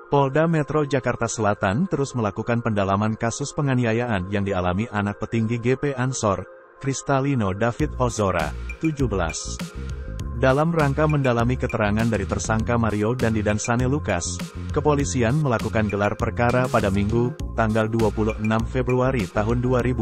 Polda Metro Jakarta Selatan terus melakukan pendalaman kasus penganiayaan yang dialami anak petinggi GP Ansor, Kristalino David Ozora, 17. Dalam rangka mendalami keterangan dari tersangka Mario Dandi dan Sane Lukas, kepolisian melakukan gelar perkara pada Minggu, tanggal 26 Februari tahun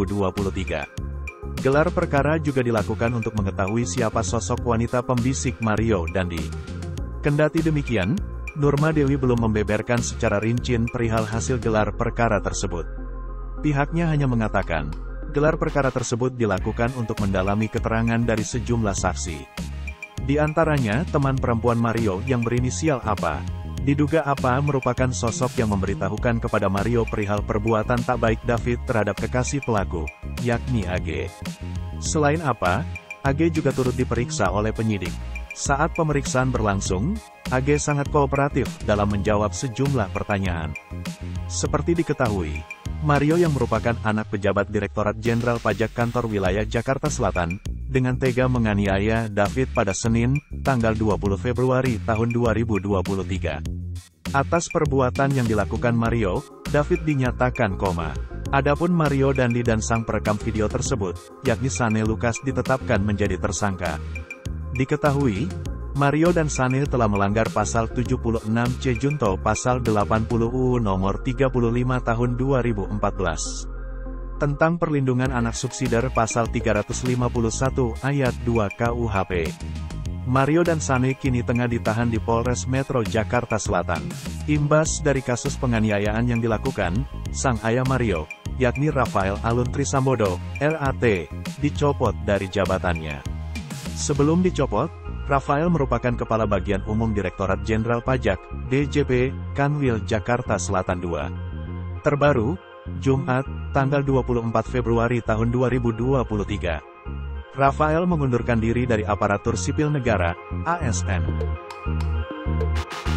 2023. Gelar perkara juga dilakukan untuk mengetahui siapa sosok wanita pembisik Mario Dandi. Kendati demikian, Nurma Dewi belum membeberkan secara rinci perihal hasil gelar perkara tersebut. Pihaknya hanya mengatakan, gelar perkara tersebut dilakukan untuk mendalami keterangan dari sejumlah saksi. Di antaranya teman perempuan Mario yang berinisial APA. Diduga APA merupakan sosok yang memberitahukan kepada Mario perihal perbuatan tak baik David terhadap kekasih pelaku, yakni AG. Selain APA, AG juga turut diperiksa oleh penyidik. Saat pemeriksaan berlangsung, AG sangat kooperatif dalam menjawab sejumlah pertanyaan. Seperti diketahui, Mario yang merupakan anak pejabat Direktorat Jenderal Pajak Kantor Wilayah Jakarta Selatan, dengan tega menganiaya David pada Senin, tanggal 20 Februari tahun 2023. Atas perbuatan yang dilakukan Mario, David dinyatakan koma. Adapun Mario Dandi dan sang perekam video tersebut, yakni Sane Lukas ditetapkan menjadi tersangka. Diketahui, Mario dan Sane telah melanggar pasal 76C Junto pasal 80 UU nomor 35 tahun 2014. Tentang perlindungan anak subsidiar pasal 351 ayat 2 KUHP. Mario dan Sane kini tengah ditahan di Polres Metro Jakarta Selatan. Imbas dari kasus penganiayaan yang dilakukan, sang ayah Mario, yakni Rafael Alun Trisambodo, LAT, dicopot dari jabatannya. Sebelum dicopot, Rafael merupakan Kepala Bagian Umum Direktorat Jenderal Pajak, DJP, Kanwil Jakarta Selatan II. Terbaru, Jumat, tanggal 24 Februari tahun 2023. Rafael mengundurkan diri dari aparatur sipil negara, ASN.